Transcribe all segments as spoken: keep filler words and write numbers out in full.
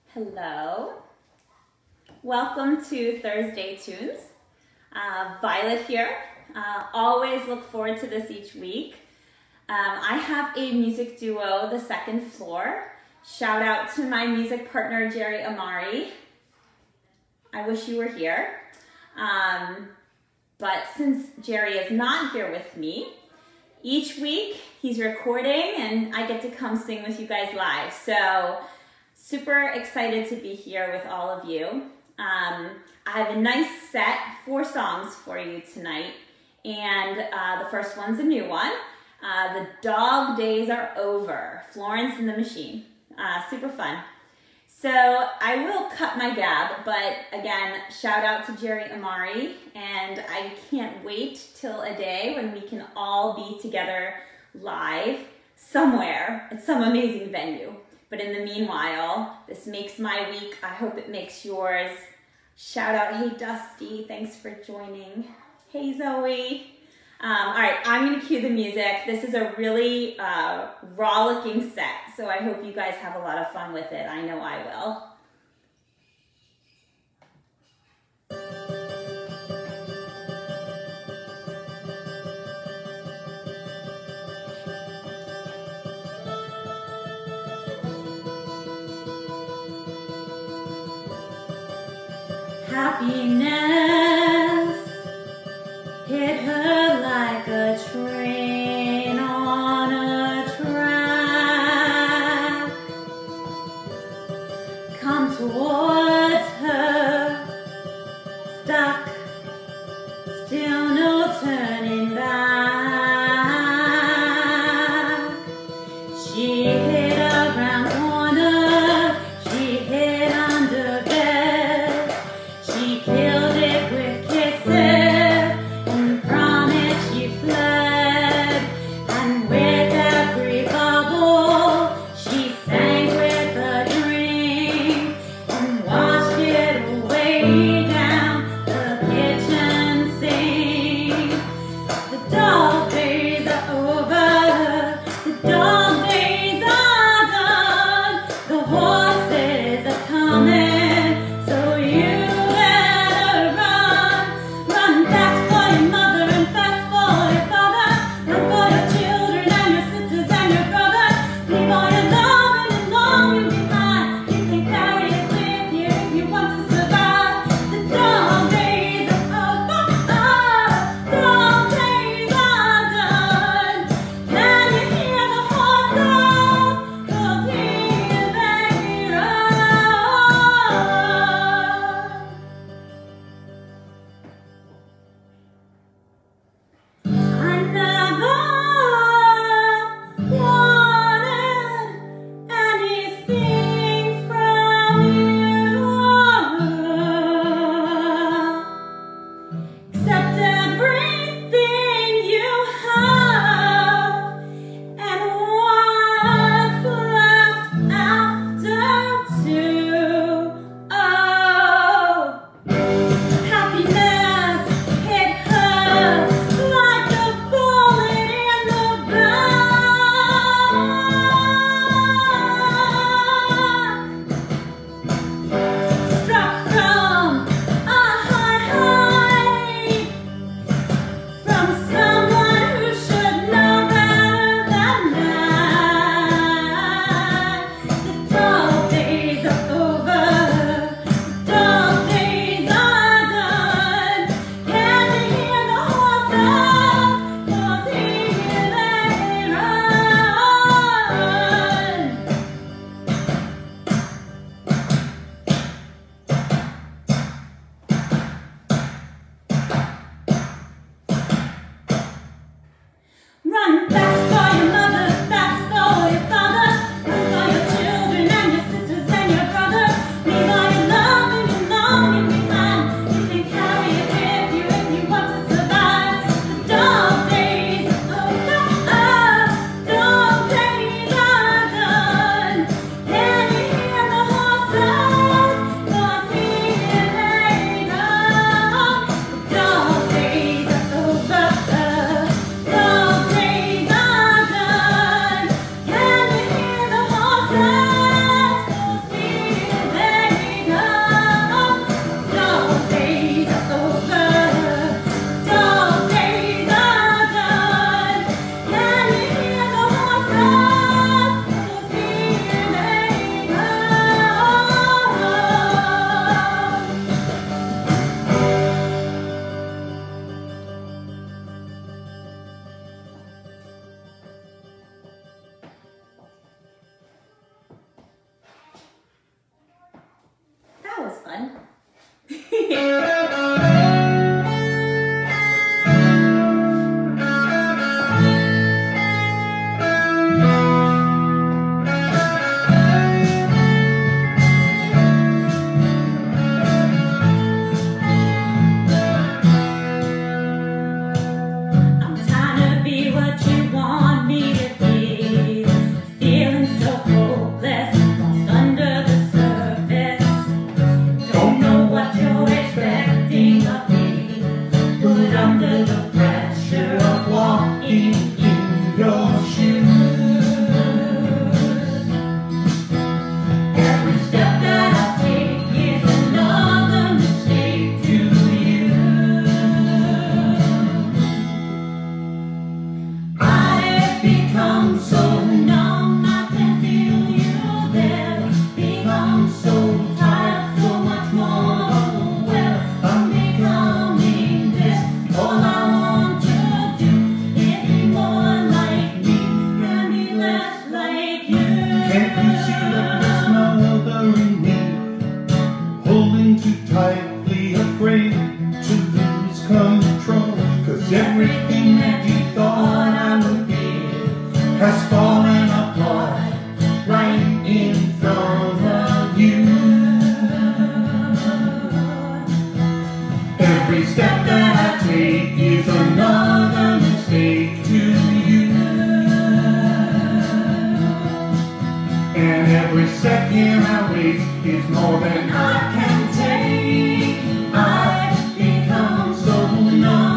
Hello. Welcome to Thursday Tunes. Uh, Violet here. Uh, always look forward to this each week. Um, I have a music duo, The Second Floor. Shout out to my music partner, Jerry Amari. I wish you were here. Um, but since Jerry is not here with me, each week he's recording and I get to come sing with you guys live. So super excited to be here with all of you. Um, I have a nice set, four songs for you tonight. And uh, the first one's a new one. Uh, the Dog Days Are Over, Florence and the Machine. Uh, super fun. So I will cut my gab, but again, shout out to Jerry Amari, and I can't wait till a day when we can all be together live somewhere at some amazing venue. But in the meanwhile, this makes my week. I hope it makes yours. Shout out, hey Dusty, thanks for joining. Hey Zoe. Um, all right, I'm gonna cue the music. This is a really uh, rollicking set, so I hope you guys have a lot of fun with it. I know I will. Happiness hit her like a train on a track. Come towards her, stuck, still no turning back. She hit around corners, she hid under beds, she killed it with one. Everything that you thought I would give has fallen apart right in front of you. Every step that I take is another mistake to you. And every second I waste is more than I can take. I've become so numb.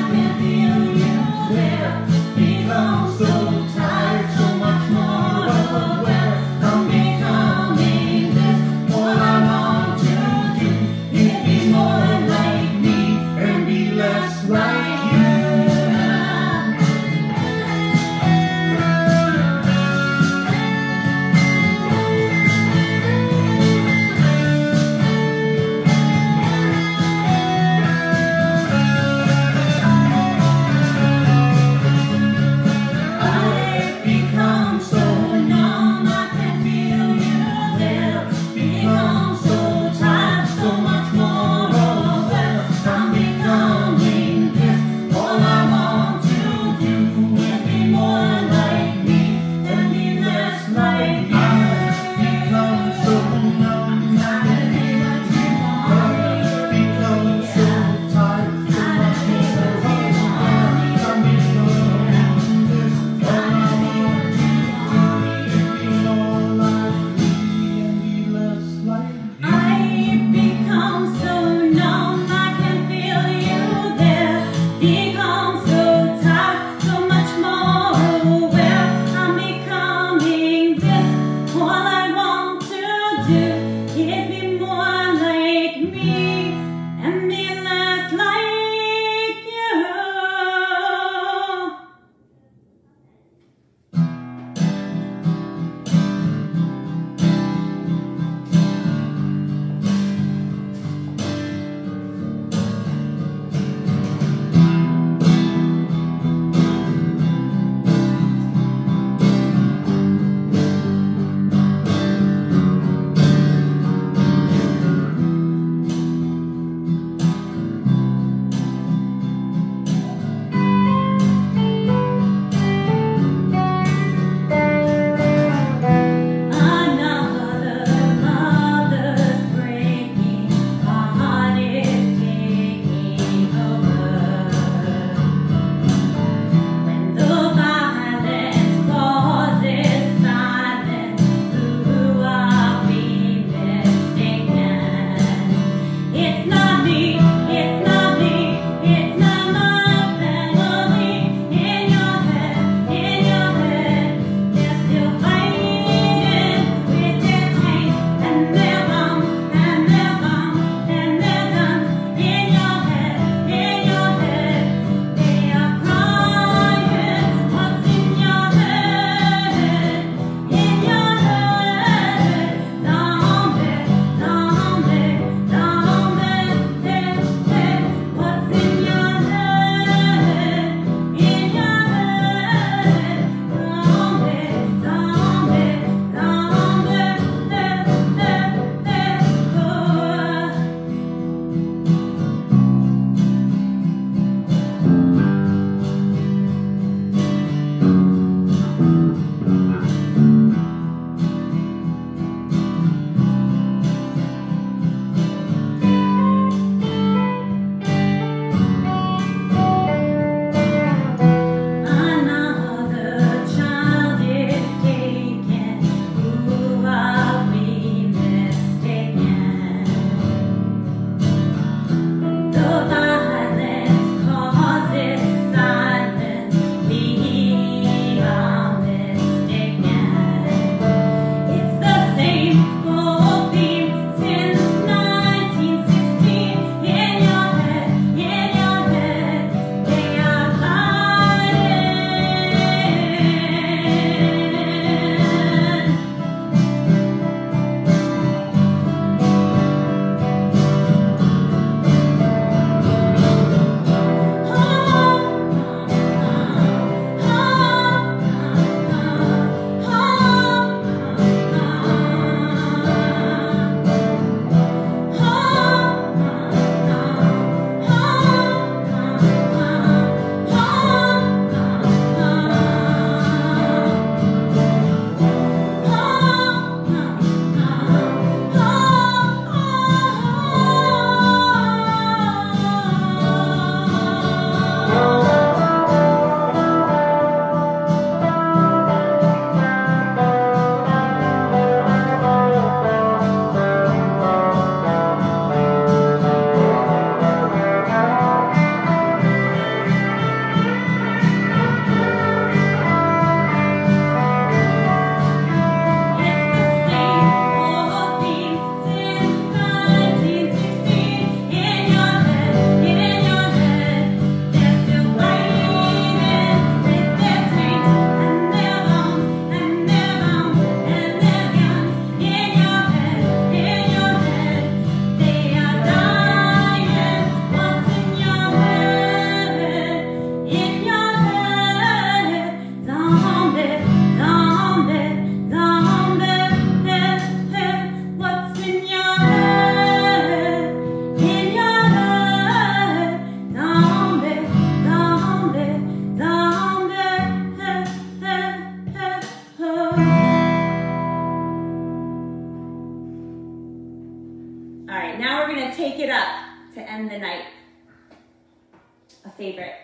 So tired, so much more aware. I'm becoming this. All I want to do is be more like me and be less like you. gonna take it up to end the night. A favorite.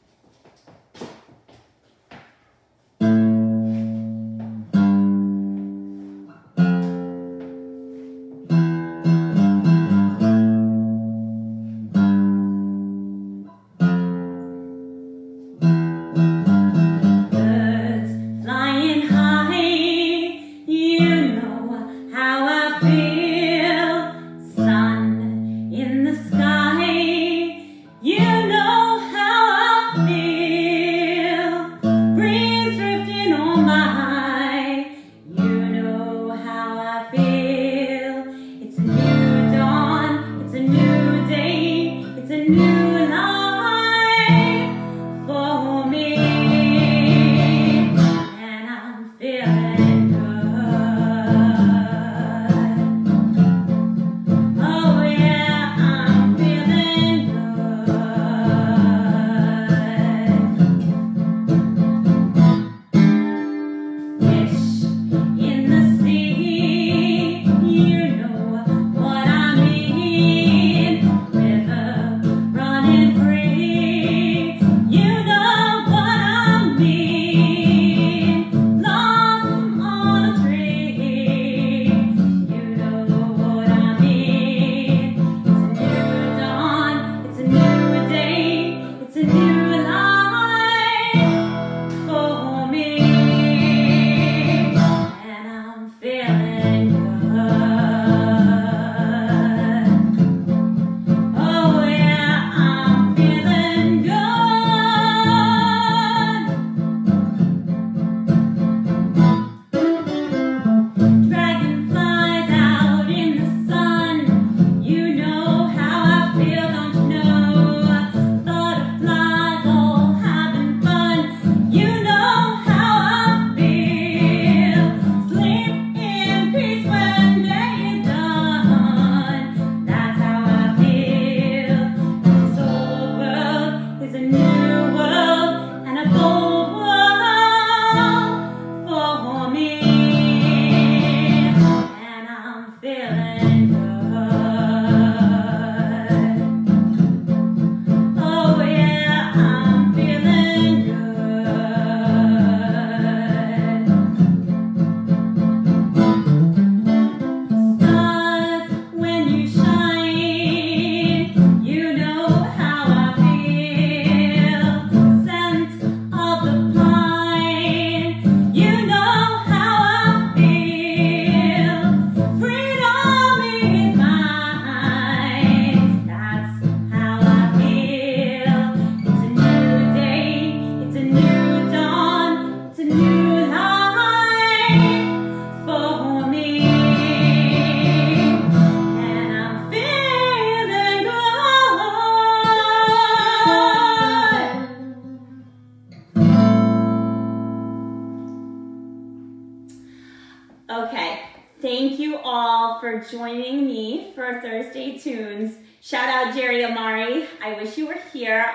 Okay, thank you all for joining me for Thursday Tunes. Shout out Jerry Amari, I wish you were here.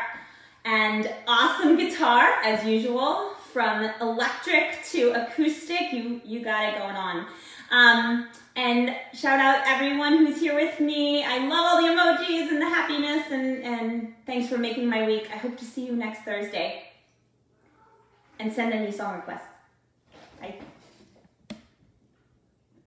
And awesome guitar, as usual, from electric to acoustic, you, you got it going on. Um, and shout out everyone who's here with me. I love all the emojis and the happiness, and, and thanks for making my week. I hope to see you next Thursday. And send any song requests.